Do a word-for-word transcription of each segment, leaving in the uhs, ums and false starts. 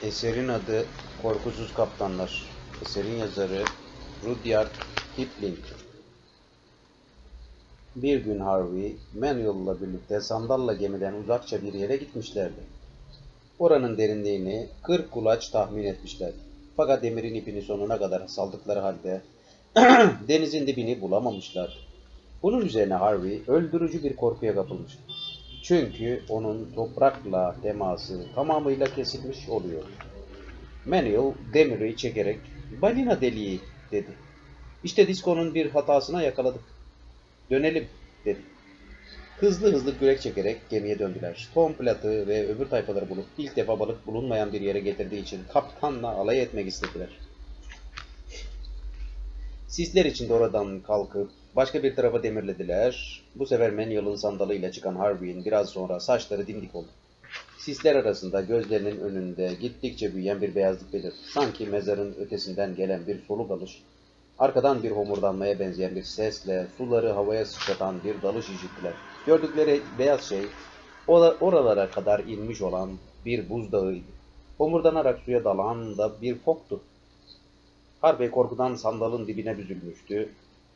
Eserin adı Korkusuz Kaptanlar. Eserin yazarı Rudyard Kipling. Bir gün Harvey, Manuel'la birlikte sandalla gemiden uzakça bir yere gitmişlerdi. Oranın derinliğini kırk kulaç tahmin etmişlerdi. Fakat demirin ipini sonuna kadar saldıkları halde denizin dibini bulamamışlar. Bunun üzerine Harvey öldürücü bir korkuya kapılmıştı. Çünkü onun toprakla teması tamamıyla kesilmiş oluyor. Manuel demiri çekerek "Balina deliği" dedi. "İşte Disco'nun bir hatasına yakaladık. Dönelim" dedi. Hızlı hızlı kürek çekerek gemiye döndüler. Tom Platt'ı ve öbür tayfaları bulup ilk defa balık bulunmayan bir yere getirdiği için kaptanla alay etmek istediler. Sisler içinde oradan kalkıp başka bir tarafa demirlediler. Bu sefer Manuel'ın sandalıyla çıkan Harvey'in biraz sonra saçları dimdik oldu. Sisler arasında gözlerinin önünde gittikçe büyüyen bir beyazlık belirdi. Sanki mezarın ötesinden gelen bir soluk alış, arkadan bir homurdanmaya benzeyen bir sesle suları havaya sıçratan bir dalış işittiler. Gördükleri beyaz şey oralara kadar inmiş olan bir buzdağıydı. Homurdanarak suya dalan da bir foktu. Harvey korkudan sandalın dibine büzülmüştü.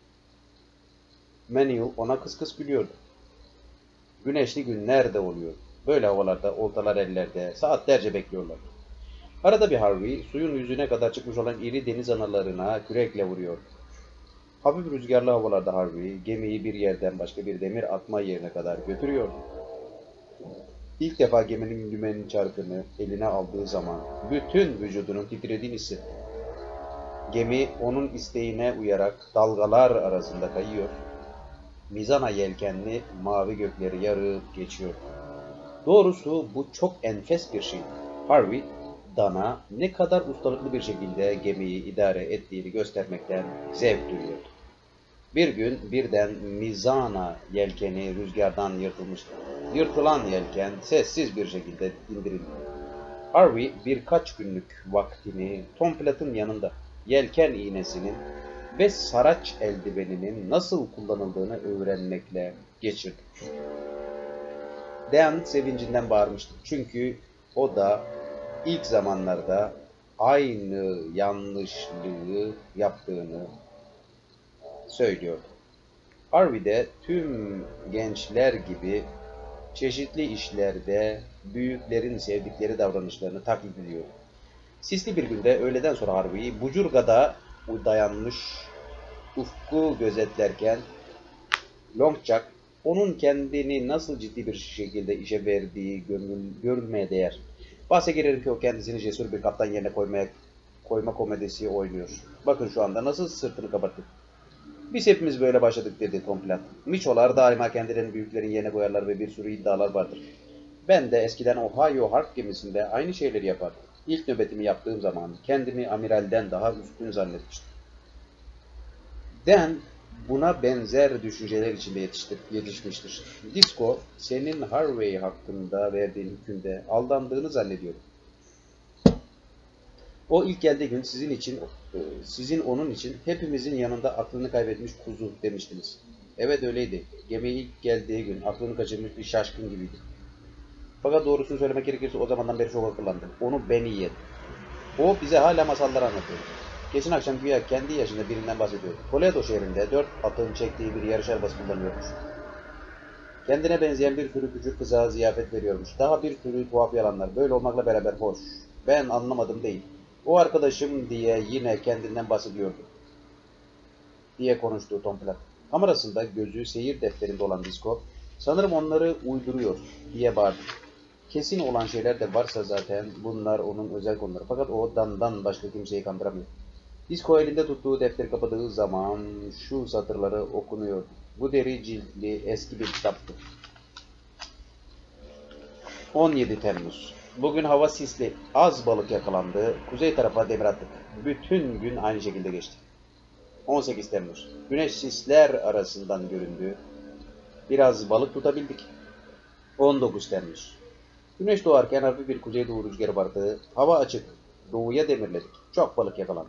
Manuel ona kıs kıs gülüyordu. Güneşli günler de oluyor. Böyle havalarda oltalar ellerde saatlerce bekliyorlar. Arada bir Harvey suyun yüzüne kadar çıkmış olan iri deniz analarına kürekle vuruyor. Hafif rüzgarlı havalarda Harvey gemiyi bir yerden başka bir demir atma yerine kadar götürüyordu. İlk defa geminin dümenin çarkını eline aldığı zaman bütün vücudunun titrediğini hissetti. Gemi onun isteğine uyarak dalgalar arasında kayıyor. Mizana yelkenli mavi gökleri yarıp geçiyor. Doğrusu bu çok enfes bir şeydi. Harvey, Dana ne kadar ustalıklı bir şekilde gemiyi idare ettiğini göstermekten zevk duyuyordu. Bir gün birden mizana yelkeni rüzgardan yırtılmıştı. Yırtılan yelken sessiz bir şekilde indirildi. Harvey birkaç günlük vaktini Tom Platt'ın yanında yelken iğnesinin ve saraç eldiveninin nasıl kullanıldığını öğrenmekle geçirdi. Dan sevincinden bağırmıştı. Çünkü o da ilk zamanlarda aynı yanlışlığı yaptığını söylüyordu. Harvey de tüm gençler gibi çeşitli işlerde büyüklerin sevdikleri davranışlarını taklit ediyordu. Sisli bir günde öğleden sonra Harvey Bucurga'da dayanmış ufku gözetlerken Longchuck onun kendini nasıl ciddi bir şekilde işe verdiği görülmeye değer. Bahse girerim ki o kendisini cesur bir kaptan yerine koymaya, koyma komedisi oynuyor. Bakın şu anda nasıl sırtını kabarttı. Biz hepimiz böyle başladık dedi Tom Platt. Miçolar daima kendilerini büyüklerin yerine koyarlar ve bir sürü iddialar vardır. Ben de eskiden Ohio Harp gemisinde aynı şeyleri yapardım. İlk nöbetimi yaptığım zaman kendimi amiralden daha üstün zannetmiştim. Dan buna benzer düşünceler içinde yetiştir, yetişmiştir. Disco, senin Harvey hakkında verdiğin hükümde aldandığını zannediyor. O ilk geldiği gün sizin için, sizin onun için hepimizin yanında aklını kaybetmiş kuzu demiştiniz. Evet öyleydi. Gemiye ilk geldiği gün aklını kaçırmış bir şaşkın gibiydi. Fakat doğrusunu söylemek gerekirse o zamandan beri çok akıllandım. Onu ben iyi yedim. O bize hala masallar anlatıyor. Geçen akşam güya kendi yaşında birinden bahsediyor. Toledo şehrinde dört atın çektiği bir yarış arabası kullanıyormuş. Kendine benzeyen bir sürü küçük kıza ziyafet veriyormuş. Daha bir sürü tuhaf yalanlar. Böyle olmakla beraber hoş. Ben anlamadım değil. O arkadaşım diye yine kendinden bahsediyordu. Diye konuştu Tom Platt. Kamerasında gözü seyir defterinde olan Disco, sanırım onları uyduruyor diye bağırdı. Kesin olan şeyler de varsa zaten bunlar onun özel konuları. Fakat o Dan'dan başka kimseyi kandıramıyor. Disco elinde tuttuğu defteri kapadığı zaman şu satırları okunuyor. Bu deri ciltli eski bir kitaptı. on yedi Temmuz. Bugün hava sisli. Az balık yakalandı. Kuzey tarafa demir attık. Bütün gün aynı şekilde geçti. on sekiz Temmuz. Güneş sisler arasından göründü. Biraz balık tutabildik. on dokuz Temmuz. Güneş doğarken hafif bir kuzeydoğu rüzgarı vardı. Hava açık. Doğuya demirledik. Çok balık yakalandı.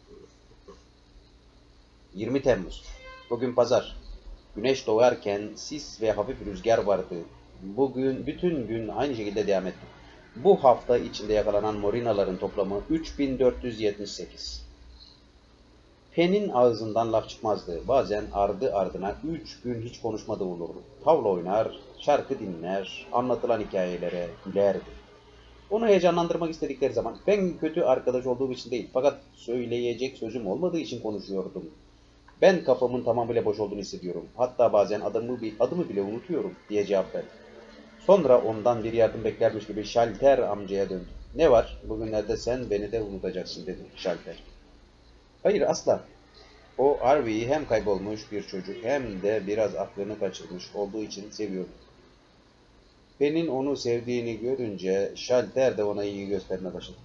yirmi Temmuz. Bugün pazar. Güneş doğarken sis ve hafif rüzgar vardı. Bugün bütün gün aynı şekilde devam etti. Bu hafta içinde yakalanan morinaların toplamı üç bin dört yüz yetmiş sekiz. Pen'in ağzından laf çıkmazdı. Bazen ardı ardına üç gün hiç konuşmadığı olurdu. Tavla oynar, şarkı dinler, anlatılan hikayelere gülerdi. Onu heyecanlandırmak istedikleri zaman ben kötü arkadaş olduğum için değil fakat söyleyecek sözüm olmadığı için konuşuyordum. Ben kafamın tamamıyla boş olduğunu hissediyorum. Hatta bazen adımı, adımı bile unutuyorum diye cevap verdi. Sonra ondan bir yardım beklermiş gibi Şalter amcaya döndü. Ne var? Bugünlerde sen beni de unutacaksın dedi Şalter. Hayır asla. O Harvey'i hem kaybolmuş bir çocuk hem de biraz aklını kaçırmış olduğu için seviyordu. Pen'in onu sevdiğini görünce Şalter de ona ilgi göstermeye başladı.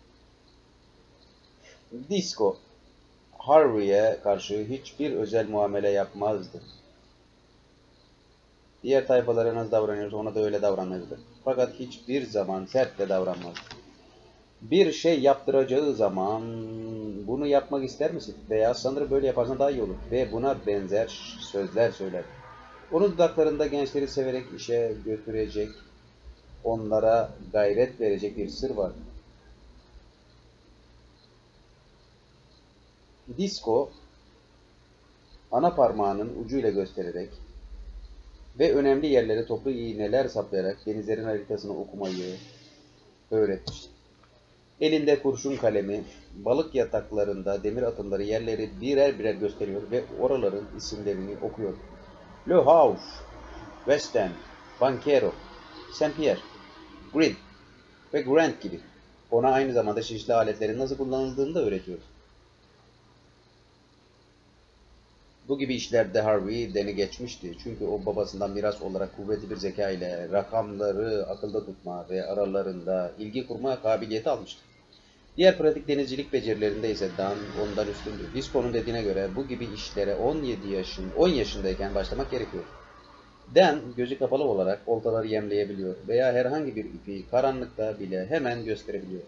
Disco, Harvey'e karşı hiçbir özel muamele yapmazdı. Diğer tayfalara nasıl davranıyorsa ona da öyle davranırdı. Fakat hiçbir zaman sert de davranmazdı. Bir şey yaptıracağı zaman bunu yapmak ister misin? Veya sanırım böyle yaparsan daha iyi olur. Ve buna benzer sözler söyler. Onun dudaklarında gençleri severek işe götürecek, onlara gayret verecek bir sır var. Disco, ana parmağının ucuyla göstererek ve önemli yerlere toplu iğneler saplayarak denizlerin haritasını okumayı öğretmişti. Elinde kurşun kalemi, balık yataklarında demir atımları yerleri birer birer gösteriyor ve oraların isimlerini okuyor. Le Havre, West End, Banquero, Saint Pierre, Grid ve Grant gibi. Ona aynı zamanda çeşitli aletlerin nasıl kullanıldığını da öğretiyor. Bu gibi işlerde Harvey deni geçmişti. Çünkü o babasından miras olarak kuvvetli bir zeka ile rakamları akılda tutma ve aralarında ilgi kurma kabiliyeti almıştı. Diğer pratik denizcilik becerilerinde ise Dan ondan üstündü. Disco'nun dediğine göre bu gibi işlere on yedi yaşın, on yaşındayken başlamak gerekiyor. Dan gözü kapalı olarak oltaları yemleyebiliyor veya herhangi bir ipi karanlıkta bile hemen gösterebiliyor.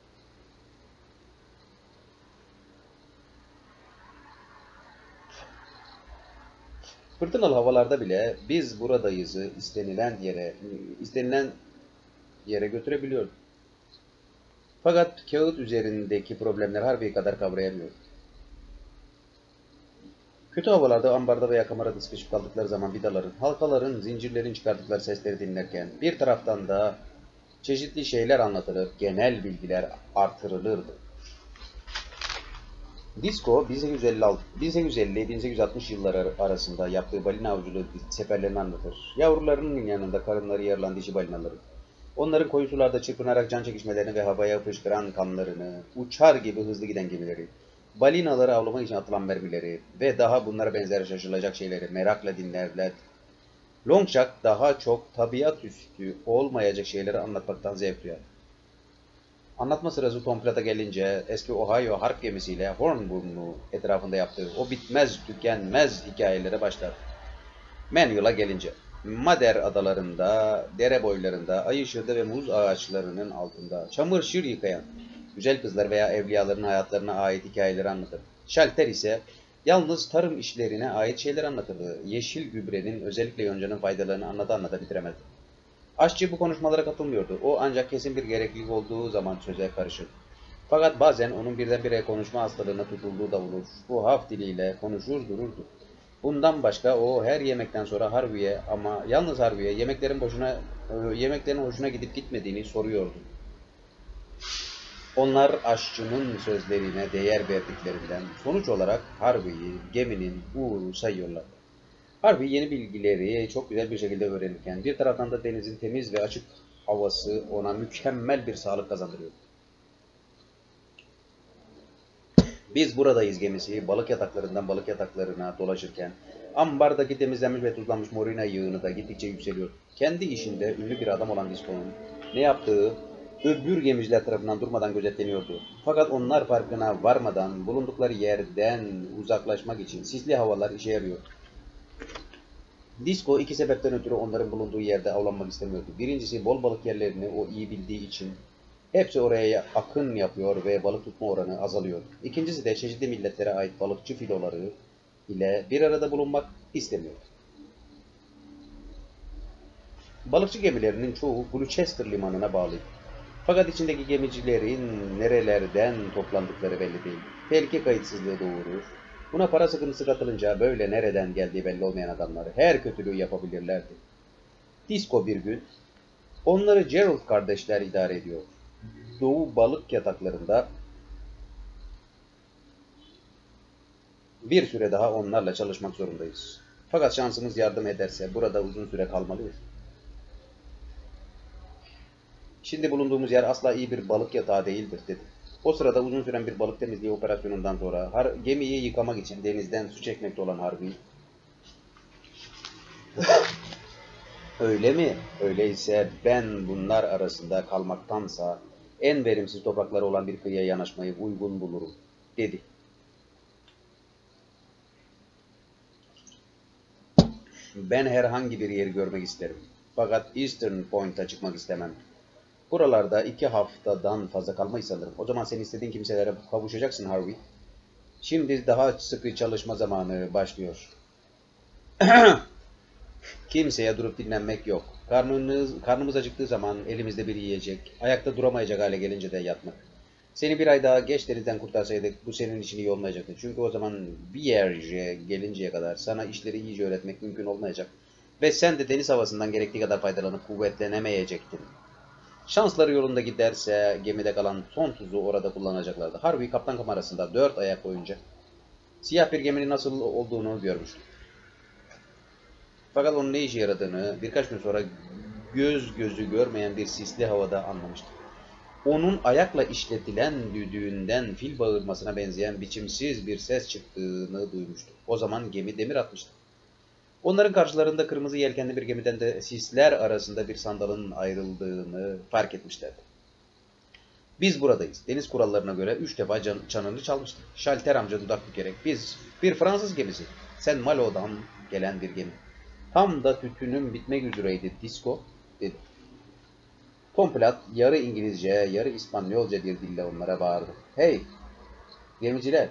Fırtınalı havalarda bile biz buradayızı istenilen yere, istenilen yere götürebiliyordu. Fakat kağıt üzerindeki problemler Harvey kadar kavrayamıyor. Kötü havalarda ambarda veya kamerada sıkışıp kaldıkları zaman vidaların, halkaların, zincirlerin çıkardıkları sesleri dinlerken bir taraftan da çeşitli şeyler anlatılır, genel bilgiler artırılırdı. Disco bin sekiz yüz elli bin sekiz yüz altmış yılları arasında yaptığı balina avcılığı seferlerini anlatır. Yavrularının yanında karınları yarılan dişi balinaları. Onların koyu sularda çırpınarak can çekişmelerini ve havaya fışkıran kanlarını, uçar gibi hızlı giden gemileri, balinaları avlamak için atılan mermileri ve daha bunlara benzer şaşılacak şeyleri merakla dinlerler. Longshank daha çok tabiat üstü olmayacak şeyleri anlatmaktan zevk duyar. Anlatma sırası Tom Platt'a gelince eski Ohio harp gemisiyle Hornburnu etrafında yaptığı o bitmez tükenmez hikayelere başlar. Manuel'a gelince Mader adalarında, dere boylarında, ay ışığında ve muz ağaçlarının altında çamaşır yıkayan güzel kızlar veya evliyaların hayatlarına ait hikayeleri anlatır. Şalter ise yalnız tarım işlerine ait şeyler anlatırdı. Yeşil gübrenin özellikle yoncanın faydalarını anlata anlata bitiremezdi. Aşçı bu konuşmalara katılmıyordu. O ancak kesin bir gereklilik olduğu zaman söze karışır. Fakat bazen onun birdenbire konuşma hastalığına tutulduğu da olur. Bu haf diliyle konuşur dururdu. Bundan başka o her yemekten sonra Harvey'e ama yalnız Harvey'e yemeklerin boşuna yemeklerin hoşuna gidip gitmediğini soruyordu. Onlar aşçının sözlerine değer verdiklerinden sonuç olarak Harvey'i geminin uğuru sayıyorlar. Harvey yeni bilgileri çok güzel bir şekilde öğrenirken bir taraftan da denizin temiz ve açık havası ona mükemmel bir sağlık kazandırıyor. Biz buradayız gemisi balık yataklarından balık yataklarına dolaşırken ambardaki temizlenmiş ve tuzlanmış morina yığını da gittikçe yükseliyor. Kendi işinde ünlü bir adam olan Disco'nun ne yaptığı öbür gemiciler tarafından durmadan gözetleniyordu. Fakat onlar farkına varmadan bulundukları yerden uzaklaşmak için sisli havalar işe yarıyor. Disco iki sebepten ötürü onların bulunduğu yerde avlanmak istemiyordu. Birincisi bol balık yerlerini o iyi bildiği için hepsi oraya akın yapıyor ve balık tutma oranı azalıyor. İkincisi de çeşitli milletlere ait balıkçı filoları ile bir arada bulunmak istemiyor. Balıkçı gemilerinin çoğu Gloucester limanına bağlı. Fakat içindeki gemicilerin nerelerden toplandıkları belli değil. Tehlike kayıtsızlığı doğurur. Buna para sıkıntısı katılınca böyle nereden geldiği belli olmayan adamlar her kötülüğü yapabilirlerdi. Disco bir gün onları Gerald kardeşler idare ediyor. Doğu balık yataklarında bir süre daha onlarla çalışmak zorundayız. Fakat şansımız yardım ederse burada uzun süre kalmalıyız. Şimdi bulunduğumuz yer asla iyi bir balık yatağı değildir dedi. O sırada uzun süren bir balık temizliği operasyonundan sonra har gemiyi yıkamak için denizden su çekmekte olan Harvey, öyle mi? Öyleyse ben bunlar arasında kalmaktansa en verimsiz toprakları olan bir kıyıya yanaşmayı uygun bulurum dedi. Ben herhangi bir yeri görmek isterim. Fakat Eastern Point'a çıkmak istemem. Buralarda iki haftadan fazla kalmayı sanırım. O zaman sen istediğin kimselere kavuşacaksın Harvey. Şimdi daha sıkı çalışma zamanı başlıyor. Kimseye durup dinlenmek yok. Karnınız, karnımız acıktığı zaman elimizde bir yiyecek, ayakta duramayacak hale gelince de yatmak. Seni bir ay daha geç denizden kurtarsaydık bu senin için iyi olmayacaktı. Çünkü o zaman bir yere gelinceye kadar sana işleri iyice öğretmek mümkün olmayacak. Ve sen de deniz havasından gerektiği kadar faydalanıp kuvvetlenemeyecektin. Şansları yolunda giderse gemide kalan son tuzu orada kullanacaklardı. Harvey kaptan kamerasında dört ayak boyunca siyah bir geminin nasıl olduğunu görmüştü. Fakat onun ne işe yaradığını birkaç gün sonra göz gözü görmeyen bir sisli havada anlamıştı. Onun ayakla işletilen düdüğünden fil bağırmasına benzeyen biçimsiz bir ses çıktığını duymuştu. O zaman gemi demir atmıştı. Onların karşılarında kırmızı yelkenli bir gemiden de sisler arasında bir sandalın ayrıldığını fark etmişlerdi. Biz buradayız. Deniz kurallarına göre üç defa can, çanını çalmıştı. Şalter amca dudak bükerek biz bir Fransız gemisi. Sen Malo'dan gelen bir gemi. Tam da tütünün bitmek üzereydi Disco dedi. Tomplat yarı İngilizce yarı İspanyolca bir dille onlara bağırdı. Hey gemiciler.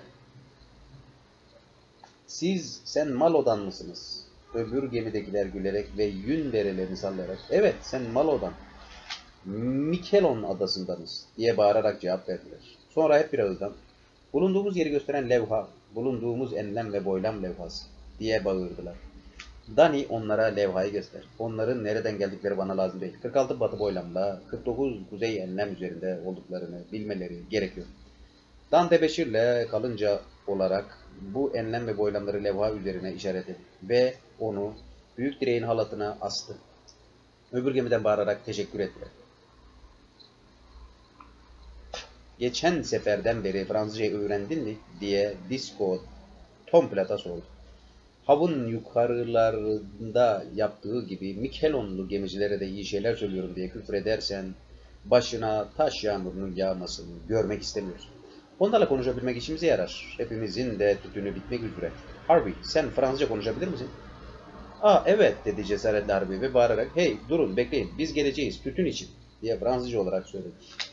Siz sen Malo'dan mısınız? Öbür gemidekiler gülerek ve yün berelerini sallayarak evet sen Malo'dan. Mikelon adasındanız diye bağırarak cevap verdiler. Sonra hep bir ağızdan bulunduğumuz yeri gösteren levha, bulunduğumuz enlem ve boylam levhası diye bağırdılar. Dani onlara levhayı göster. Onların nereden geldikleri bana lazım değil. kırk altı batı boylamla kırk dokuz kuzey enlem üzerinde olduklarını bilmeleri gerekiyor. Dante Beşir'le kalınca olarak bu enlem ve boylamları levha üzerine işaret etti ve onu büyük direğin halatına astı. Öbür gemiden bağırarak teşekkür ettiler. Geçen seferden beri Fransızcayı öğrendin mi diye Disco Tomplat'a sordu. Hav'ın yukarılarında yaptığı gibi Mikelonlu gemicilere de iyi şeyler söylüyorum diye küfredersen başına taş yağmurunun yağmasını görmek istemiyorsun. Onlarla konuşabilmek işimize yarar. Hepimizin de tütünü bitmek üzere. Harvey, sen Fransızca konuşabilir misin? Aa evet dedi cesaretli Harvey ve bağırarak hey durun bekleyin biz geleceğiz tütün için diye Fransızca olarak söyledi.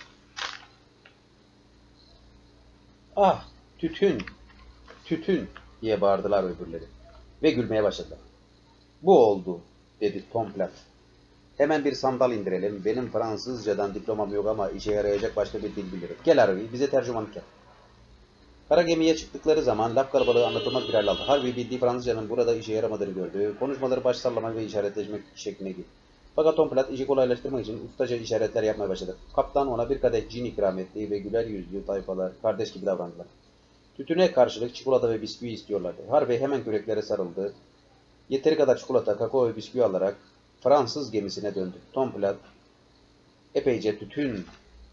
Ah tütün, tütün diye bağırdılar öbürleri ve gülmeye başladılar. Bu oldu dedi Tomplat. Hemen bir sandal indirelim. Benim Fransızcadan diplomam yok ama işe yarayacak başka bir dil bilirim. Gel Harvey bize tercümanlık yap. Kara gemiye çıktıkları zaman laf kalabalığı anlatılmaz bir hal aldı. Harvey bildiği Fransızcanın burada işe yaramadığını gördü. Konuşmaları baş sallamak ve işaretleşmek şekline girdi. Fakat Tomplat işi kolaylaştırmak için ustaca işaretler yapmaya başladı. Kaptan ona bir kadeh cin ikram etti ve güler yüzlü tayfalar kardeş gibi davrandılar. Tütüne karşılık çikolata ve bisküvi istiyorlardı. Harvey hemen küreklere sarıldı. Yeteri kadar çikolata, kakao ve bisküvi alarak Fransız gemisine döndü. Tomplat epeyce tütün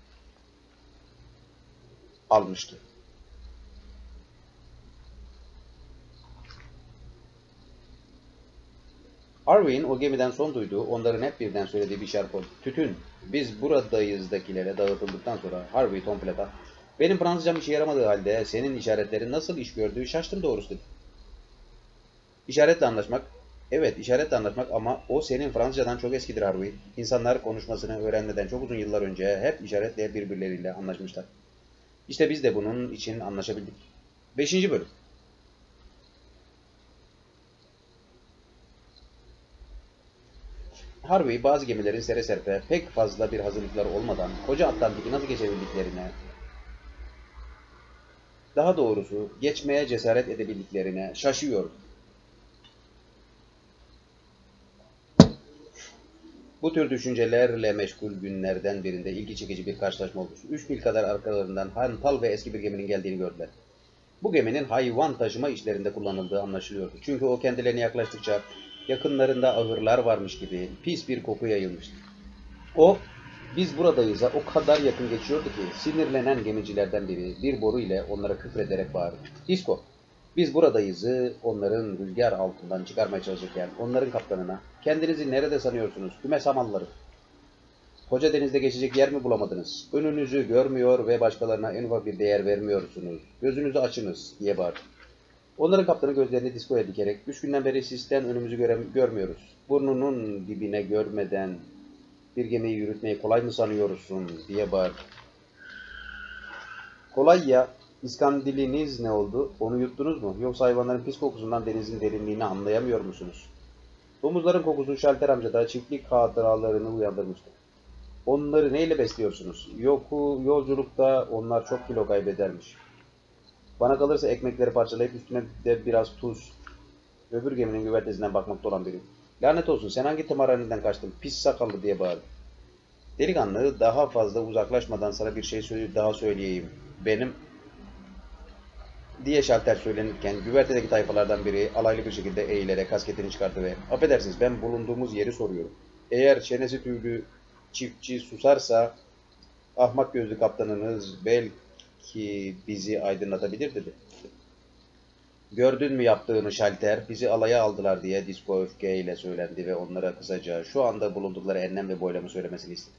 almıştı. Harvey'in o gemiden son duyduğu, onların hep birden söylediği bir şarkı oldu. Tütün, biz buradayızdakilere dağıtıldıktan sonra Harvey Tomplat'a, benim Fransızcam işe yaramadığı halde senin işaretlerin nasıl iş gördüğü şaştım doğrusu dedi. İşaretle anlaşmak, evet işaretle anlaşmak ama o senin Fransızcadan çok eskidir Harvey. İnsanlar konuşmasını öğrenmeden çok uzun yıllar önce hep işaretle birbirleriyle anlaşmışlar. İşte biz de bunun için anlaşabildik. Beşinci bölüm. Harvey bazı gemilerin sere serpe pek fazla bir hazırlıkları olmadan koca Atlantik'i nasıl geçebildiklerine, daha doğrusu geçmeye cesaret edebildiklerine şaşıyor. Bu tür düşüncelerle meşgul günlerden birinde ilgi çekici bir karşılaşma olmuş. Üç mil kadar arkalarından hantal ve eski bir geminin geldiğini gördüler. Bu geminin hayvan taşıma işlerinde kullanıldığı anlaşılıyordu. Çünkü o kendilerine yaklaştıkça yakınlarında ahırlar varmış gibi pis bir koku yayılmıştı. O, biz buradayız'a o kadar yakın geçiyordu ki sinirlenen gemicilerden biri bir boru ile onlara küfrederek bağırdı. Disko, biz buradayız'ı onların rüzgar altından çıkarmaya çalışırken onların kaptanına, kendinizi nerede sanıyorsunuz küme samanları? Koca denizde geçecek yer mi bulamadınız? Önünüzü görmüyor ve başkalarına en ufak bir değer vermiyorsunuz. Gözünüzü açınız diye bağırdı. Onların kaptanı gözlerini diskoya dikerek, üç günden beri sisten önümüzü göre görmüyoruz. Burnunun dibine görmeden bir gemiyi yürütmeyi kolay mı sanıyorsun diye bağırdı. Kolay ya, iskandiliniz ne oldu? Onu yuttunuz mu? Yoksa hayvanların pis kokusundan denizin derinliğini anlayamıyor musunuz? Domuzların kokusu Şalter amcada çiftlik hatıralarını uyandırmıştı. Onları neyle besliyorsunuz? Yoku yolculukta onlar çok kilo kaybedermiş. Bana kalırsa ekmekleri parçalayıp üstüne de biraz tuz. Öbür geminin güvertesinden bakmakta olan biri. Lanet olsun, sen hangi tımarhaneden kaçtın? Pis sakallı diye bağırdı. Delikanlı, daha fazla uzaklaşmadan sana bir şey daha söyleyeyim. Benim diye Şalter söylenirken güvertedeki tayfalardan biri alaylı bir şekilde eğilerek kasketini çıkarttı ve affedersiniz, ben bulunduğumuz yeri soruyorum. Eğer çenesi tüylü çiftçi susarsa ahmak gözlü kaptanınız belki bizi aydınlatabilir dedi. Gördün mü yaptığını Şalter? Bizi alaya aldılar diye Disko öfkeyle söylendi ve onlara kısaca şu anda bulundukları enlem ve boylamı söylemesini istedi.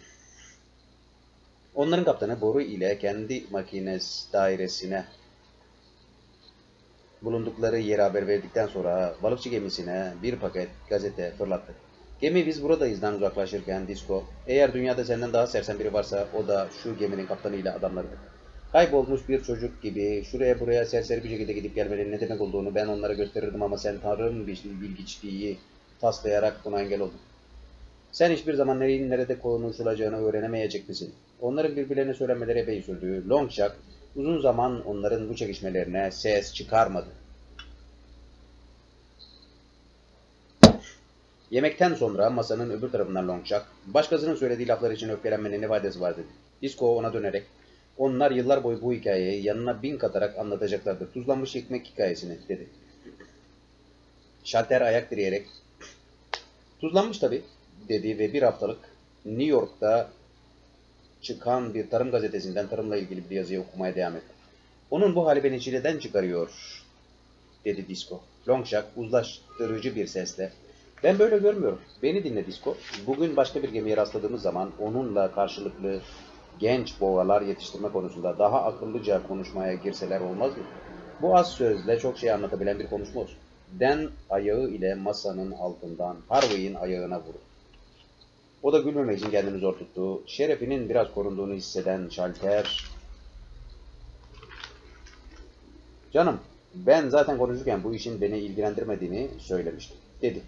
Onların kaptanı boru ile kendi makines dairesine bulundukları yere haber verdikten sonra balıkçı gemisine bir paket gazete fırlattı. Gemi biz buradayızdan uzaklaşırken Disko, eğer dünyada senden daha sersem biri varsa o da şu geminin kaptanıyla adamlarıdır. Kaybolmuş bir çocuk gibi şuraya buraya serseri bir şekilde gidip gelmenin ne demek olduğunu ben onlara gösterirdim ama sen Tanrı'nın bilgiçliği taslayarak buna engel oldun. Sen hiçbir zaman nerenin nerede konuşulacağını öğrenemeyecek misin? Onların birbirlerine söylenmeleri epey sürdü. Longshank uzun zaman onların bu çekişmelerine ses çıkarmadı. Yemekten sonra masanın öbür tarafından Longshank, başkasının söylediği laflar için öfkelenmenin ne faydası var dedi. Disko ona dönerek, onlar yıllar boyu bu hikayeyi yanına bin katarak anlatacaklardır. Tuzlanmış ekmek hikayesini dedi. Şalter ayak direyerek, tuzlanmış tabii dedi ve bir haftalık New York'ta çıkan bir tarım gazetesinden tarımla ilgili bir yazıyı okumaya devam etti. Onun bu hali beni çileden çıkarıyor dedi Disko. Longshank uzlaştırıcı bir sesle, ben böyle görmüyorum. Beni dinle Disko. Bugün başka bir gemiye rastladığımız zaman onunla karşılıklı genç boğalar yetiştirme konusunda daha akıllıca konuşmaya girseler olmaz mı? Bu az sözle çok şey anlatabilen bir konuşma olsun. Dan ayağı ile masanın altından Harvey'in ayağına vurdu. O da gülmemek için kendini zor tuttu. Şerefinin biraz korunduğunu hisseden Şalter, canım ben zaten konuşurken bu işin beni ilgilendirmediğini söylemiştim dedi.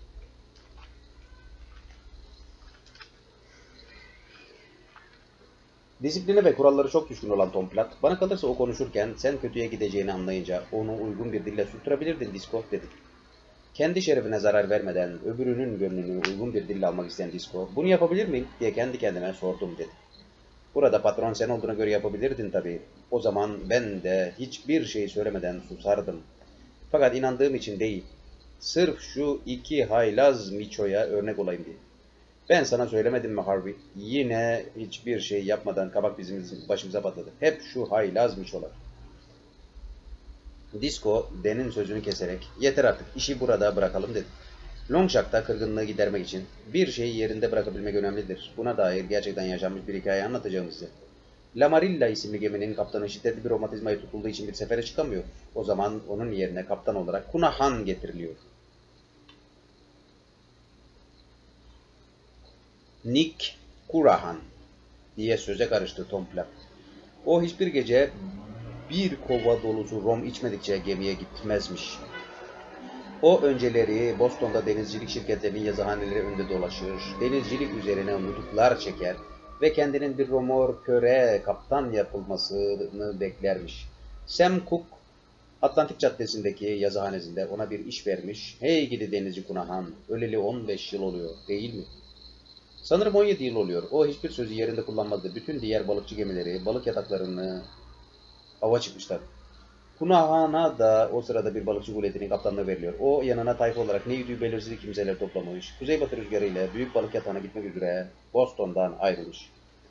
Disipline ve kuralları çok düşkün olan Tom Platt, bana kalırsa o konuşurken sen kötüye gideceğini anlayınca onu uygun bir dille susturabilirdin Disko dedi. Kendi şerefine zarar vermeden öbürünün gönlünü uygun bir dille almak isteyen Disko, bunu yapabilir miyim diye kendi kendime sordum dedi. Burada patron sen olduğuna göre yapabilirdin tabii. O zaman ben de hiçbir şey söylemeden susardım. Fakat inandığım için değil. Sırf şu iki haylaz miçoya örnek olayım diye. Ben sana söylemedim mi Harvey? Yine hiçbir şey yapmadan kabak bizim başımıza patladı. Hep şu haylaz miçolar. Disko, Dan'in sözünü keserek, yeter artık işi burada bırakalım dedi. Longshank'ta kırgınlığı gidermek için bir şeyi yerinde bırakabilmek önemlidir. Buna dair gerçekten yaşanmış bir hikaye anlatacağım size. Lamarilla isimli geminin kaptanı şiddetli bir romatizmayı tutulduğu için bir sefere çıkamıyor. O zaman onun yerine kaptan olarak Cunahan getiriliyor. Nick Cunahan diye söze karıştı Tom Platt. O hiçbir gece bir kova dolusu rom içmedikçe gemiye gitmezmiş. O önceleri Boston'da denizcilik şirketlerinin yazıhaneleri önünde dolaşır, denizcilik üzerine nutuklar çeker ve kendinin bir romorköre kaptan yapılmasını beklermiş. Sam Cook, Atlantik Caddesi'ndeki yazıhanesinde ona bir iş vermiş. Hey gidi denizci Cunahan, öleli on beş yıl oluyor, değil mi? Sanırım on yedi yıl oluyor. O hiçbir sözü yerinde kullanmadı. Bütün diğer balıkçı gemileri balık yataklarını ava çıkmışlar. Cunahan'a da o sırada bir balıkçı guletinin kaptanlığı veriliyor. O yanına tayfa olarak ne yediği belirsiz kimseler toplamış. Kuzeybatı rüzgarıyla büyük balık yatağına gitmek üzere Boston'dan ayrılmış.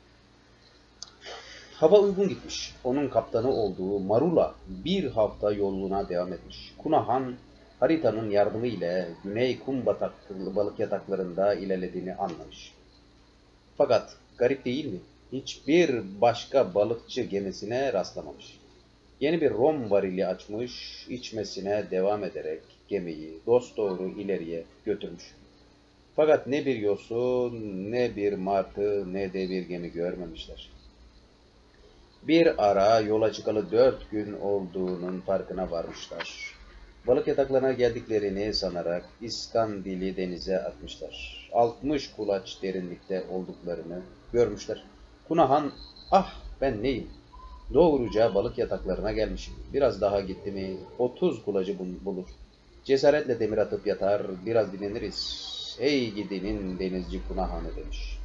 Hava uygun gitmiş. Onun kaptanı olduğu Marula bir hafta yoluna devam etmiş. Cunahan haritanın yardımı ile Güney Kum bataklı balık yataklarında ilerlediğini anlamış. Fakat garip değil mi? Hiçbir başka balıkçı gemisine rastlamamış. Yeni bir rom varili açmış, içmesine devam ederek gemiyi dosdoğru ileriye götürmüş. Fakat ne bir yosun, ne bir martı, ne de bir gemi görmemişler. Bir ara yola çıkalı dört gün olduğunun farkına varmışlar. Balık yataklarına geldiklerini sanarak İskandil'i denize atmışlar. altmış kulaç derinlikte olduklarını görmüşler. Cunahan, ah ben neyim? Doğruca balık yataklarına gelmişim. Biraz daha gitti mi otuz kulacı bulur. Cesaretle demir atıp yatar, biraz dinleniriz. Ey gidinin denizci Cunahan'ı demiş.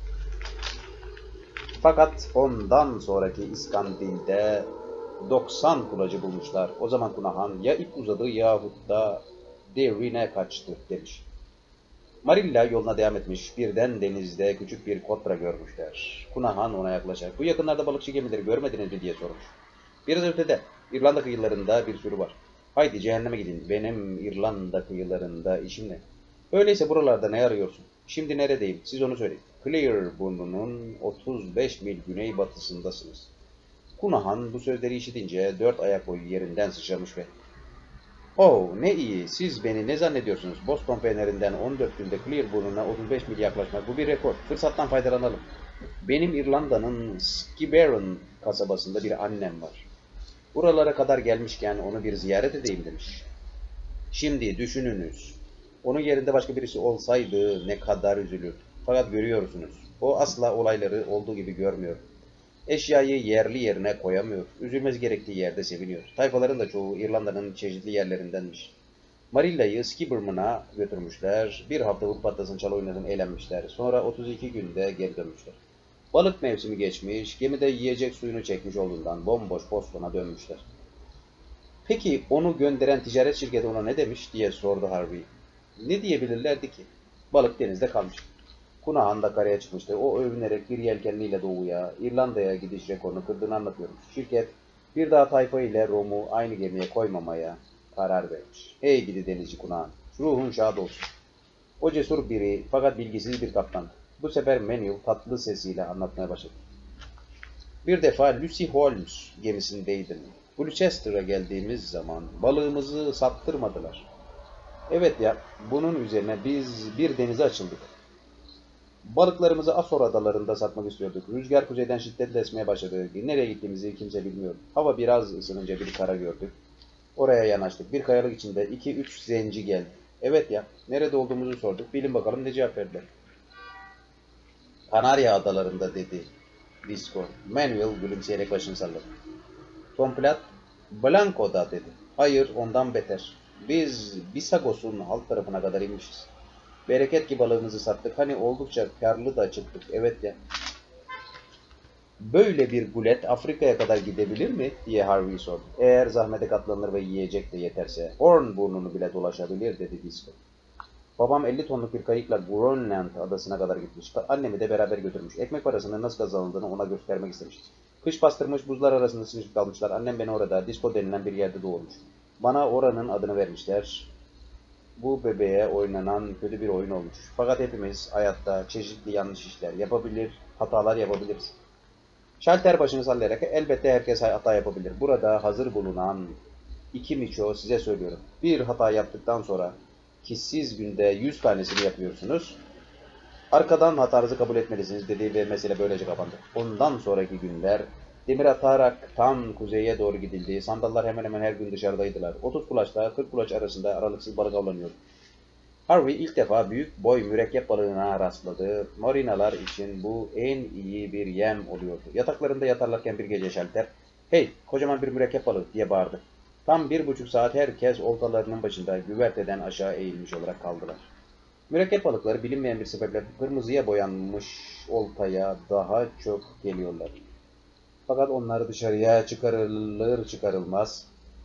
Fakat ondan sonraki İskandil'de doksan kulacı bulmuşlar. O zaman Cunahan ya ip uzadı yahut da devrine kaçtı demiş. Marilla yoluna devam etmiş. Birden denizde küçük bir kotra görmüşler. Cunahan ona yaklaşarak bu yakınlarda balıkçı gemileri görmediniz mi diye sormuş. Biraz ötede İrlanda kıyılarında bir sürü var. Haydi cehenneme gidin. Benim İrlanda kıyılarında işim ne? Öyleyse buralarda ne arıyorsun? Şimdi neredeyim? Siz onu söyleyin. Clearburne'un otuz beş mil güneybatısındasınız. Cunahan bu sözleri işitince dört ayak boyu yerinden sıçramış ve "Oh ne iyi, siz beni ne zannediyorsunuz? Boston Feneri'nden on dört günde Clearburne'a otuz beş mil yaklaşmak, bu bir rekor. Fırsattan faydalanalım. Benim İrlanda'nın Skibarron kasabasında bir annem var. Buralara kadar gelmişken onu bir ziyaret edeyim demiş. Şimdi düşününüz. Onun yerinde başka birisi olsaydı ne kadar üzülür. Fakat görüyorsunuz, o asla olayları olduğu gibi görmüyor. Eşyayı yerli yerine koyamıyor. Üzülmesi gerektiği yerde seviniyor. Tayfaların da çoğu İrlanda'nın çeşitli yerlerindenmiş. Marilla'yı Skibarron'a götürmüşler. Bir hafta vurup patlasın çal oynadın eğlenmişler. Sonra otuz iki günde geri dönmüşler. Balık mevsimi geçmiş, gemide yiyecek suyunu çekmiş olduğundan bomboş Boston'a dönmüşler. Peki onu gönderen ticaret şirketi ona ne demiş diye sordu Harvey. Ne diyebilirlerdi ki? Balık denizde kalmış. Cunahan da karaya çıkmıştı. O övünerek bir yelkenliyle doğuya, İrlanda'ya gidiş rekorunu kırdığını anlatıyormuş. Şirket bir daha tayfa ile Rom'u aynı gemiye koymamaya karar vermiş. Hey gidi denizci Cunahan, ruhun şad olsun. O cesur biri fakat bilgisiz bir kaptan. Bu sefer Manuel tatlı sesiyle anlatmaya başladı. Bir defa Lucy Holmes gemisindeydim. Gloucester'a geldiğimiz zaman balığımızı sattırmadılar. Evet ya, bunun üzerine biz bir denize açıldık. Balıklarımızı Asor adalarında satmak istiyorduk. Rüzgar kuzeyden şiddetle esmeye başladı. Nereye gittiğimizi kimse bilmiyor. Hava biraz ısınınca bir kara gördük. Oraya yanaştık. Bir kayalık içinde iki üç zenci geldi. Evet ya, nerede olduğumuzu sorduk. Bilin bakalım ne cevap verdiler. Kanarya adalarında dedi Disco. Manuel gülümseyerek başını salladı. Tom Platt, Blanco'da dedi. Hayır, ondan beter. Biz Bisagos'un alt tarafına kadar inmişiz. Bereket ki balığımızı sattık. Hani oldukça karlı da çıktık. Evet ya. Böyle bir gulet Afrika'ya kadar gidebilir mi? Diye Harvey sordu. Eğer zahmete katlanır ve yiyecek de yeterse Horn burnunu bile dolaşabilir dedi Disco. Babam elli tonluk bir kayıkla Grönland adasına kadar gitmiş. Annemi de beraber götürmüş. Ekmek parasının nasıl kazanıldığını ona göstermek istemiş. Kış bastırmış, buzlar arasında sıkışıp kalmışlar. Annem beni orada, Disco denilen bir yerde doğurmuş. Bana oranın adını vermişler. Bu bebeğe oynanan kötü bir oyun olmuş. Fakat hepimiz hayatta çeşitli yanlış işler yapabilir, hatalar yapabiliriz. Şalter başını sallayarak elbette herkes hata yapabilir. Burada hazır bulunan iki miço size söylüyorum. Bir hata yaptıktan sonra ki siz günde yüz tanesini yapıyorsunuz. Arkadan hatanızı kabul etmelisiniz dedi ve mesele böylece kapandı. Ondan sonraki günler Demir atarak tam kuzeye doğru gidildi. Sandallar hemen hemen her gün dışarıdaydılar. otuz kulaçla kırk kulaç arasında aralıksız balık avlanıyordu. Harvey ilk defa büyük boy mürekkep balığına rastladı. Marinalar için bu en iyi bir yem oluyordu. Yataklarında yatarlarken bir gece Şalter, "Hey, kocaman bir mürekkep balığı!" diye bağırdı. Tam bir buçuk saat herkes oltalarının başında güverteden aşağı eğilmiş olarak kaldılar. Mürekkep balıkları bilinmeyen bir sebeple kırmızıya boyanmış oltaya daha çok geliyorlar. Fakat onlar dışarıya çıkarılır çıkarılmaz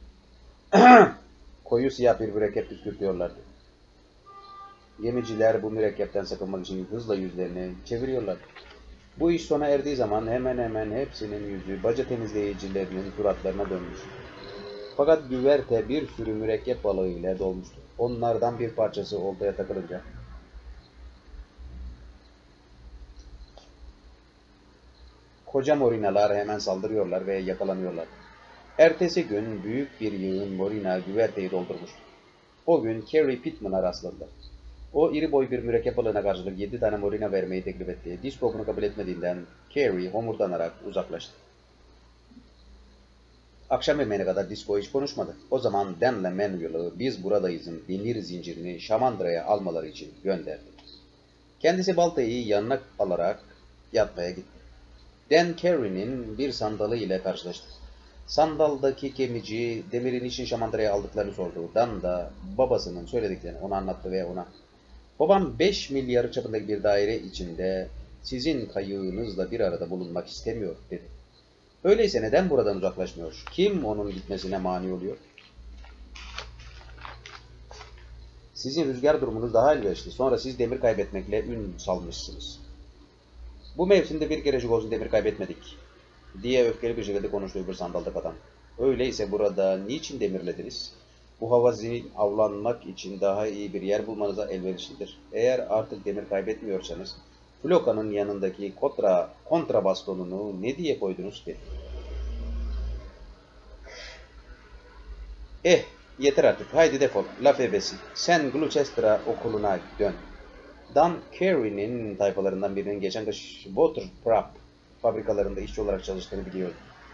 koyu siyah bir mürekkep püskürtüyorlardı. Gemiciler bu mürekkepten sakınmak için hızla yüzlerini çeviriyorlar. Bu iş sona erdiği zaman hemen hemen hepsinin yüzü baca temizleyicilerinin suratlarına dönmüş. Fakat güverte bir sürü mürekkep balığı ile dolmuştu. Onlardan bir parçası oltaya takılınca koca morinalar hemen saldırıyorlar ve yakalanıyorlar. Ertesi gün büyük bir yığın morina güverteyi doldurmuştu. O gün Carrie Pittman'a rastladılar. O iri boy bir mürekkep balığına karşılık yedi tane morina vermeyi teklif etti. Disco bunu kabul etmediğinden Carrie homurdanarak uzaklaştı. Akşam yemeğine kadar Disco hiç konuşmadı. O zaman Dan'la Manuel'ı "Biz buradayız'ın demir zincirini Şamandıra'ya almaları için gönderdi. Kendisi baltayı yanına alarak yatmaya gitti. Dan Carey'nin bir sandalı ile karşılaştı. Sandaldaki gemici demirin için Şamandıra'ya aldıklarını sordu. Dan da babasının söylediklerini ona anlattı ve ona "Babam beş milyar çapındaki bir daire içinde sizin kayığınızla bir arada bulunmak istemiyor," dedi. "Öyleyse neden buradan uzaklaşmıyor? Kim onun gitmesine mani oluyor? Sizin rüzgar durumunuz daha elverişli. Sonra siz demir kaybetmekle ün salmışsınız." "Bu mevsimde bir kerecik olsun demir kaybetmedik," diye öfkeli bir şekilde konuştu öbür sandaldaki adam. "Öyleyse burada niçin demirlediniz? Bu hava sizin avlanmak için daha iyi bir yer bulmanıza elverişlidir. Eğer artık demir kaybetmiyorsanız flokanın yanındaki kontra, kontrabastonunu ne diye koydunuz ki?" "Eh, yeter artık. Haydi defol. Laf ebesi. Sen Gloucester'a okuluna dön." Dan Carey'nin tayfalarından birinin geçen kış Waterproof fabrikalarında işçi olarak çalıştığını biliyordu.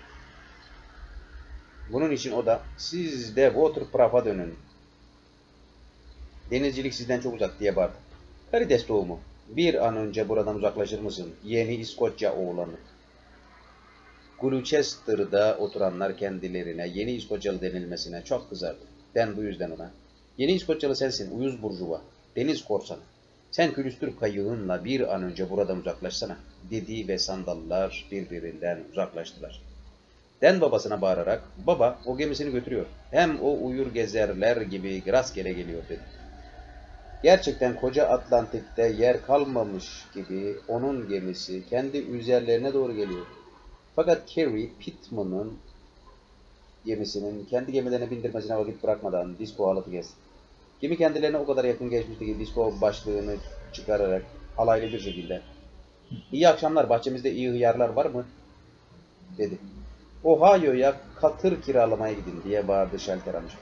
Bunun için o da "Siz de Waterproof'a dönün. Denizcilik sizden çok uzak," diye bağırdı. "Karides doğumu. Bir an önce buradan uzaklaşır mısın? Yeni İskoçya oğlanı." Gloucester'da oturanlar kendilerine Yeni İskoçyalı denilmesine çok kızardı. Dan bu yüzden ona "Yeni İskoçyalı sensin, uyuz burjuva, deniz korsanı. Sen külüstür kayığınla bir an önce buradan uzaklaşsana," dedi ve sandallar birbirinden uzaklaştılar. Dan babasına bağırarak "Baba, o gemisini götürüyor. Hem o uyur gezerler gibi rastgele geliyor," dedi. Gerçekten koca Atlantik'te yer kalmamış gibi onun gemisi kendi üzerlerine doğru geliyor. Fakat Carey Pittman'ın gemisinin kendi gemilerine bindirmesine vakit bırakmadan Disco halatı kesti. Gemi kendilerine o kadar yakın geçmişti ki Disco başlığını çıkararak alaylı bir şekilde "İyi akşamlar, bahçemizde iyi hıyarlar var mı?" dedi. "Ohio'ya katır kiralamaya gidin," diye bağırdı Şalter amca.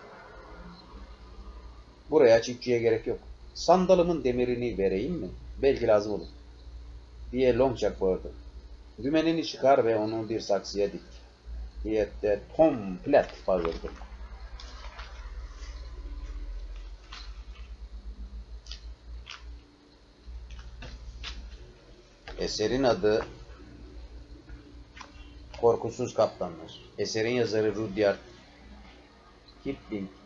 "Buraya çiftçiye gerek yok. Sandalımın demirini vereyim mi? Belki lazım olur," diye Longjack bağırdı. "Dümenini çıkar ve onu bir saksıya dik," diye de Tom Platt bağırdı. Eserin adı Korkusuz Kaptanlar. Eserin yazarı Rudyard Kipling.